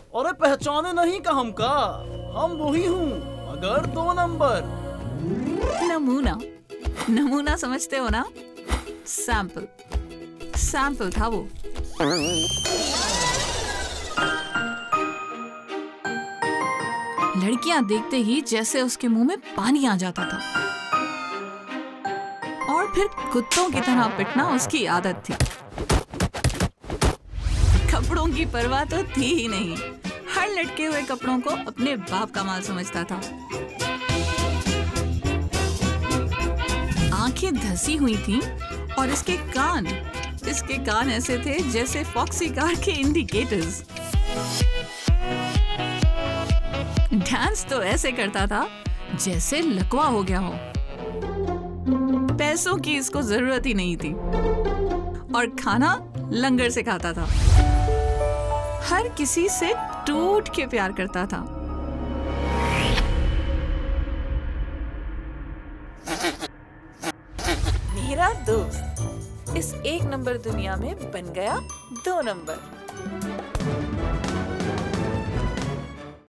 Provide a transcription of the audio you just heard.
अरे पहचाने नहीं का हमका, हम वही हूँ मगर 2 नंबर। नमूना, नमूना समझते हो ना? सैंपल, सैंपल था वो। लड़कियां देखते ही जैसे उसके मुंह में पानी आ जाता था और फिर कुत्तों की तरह पिटना उसकी आदत थी। कपड़ों की परवाह तो थी ही नहीं, हर लटके हुए कपड़ों को अपने बाप का माल समझता था। आंखें धसी हुई थीं और इसके कान ऐसे थे जैसे फॉक्सी कार के इंडिकेटर्स। डांस तो ऐसे करता था जैसे लकवा हो गया हो। पैसों की इसको जरूरत ही नहीं थी और खाना लंगर से खाता था। हर किसी से टूट के प्यार करता था। मेरा दोस्त इस 1 नंबर दुनिया में बन गया 2 नंबर।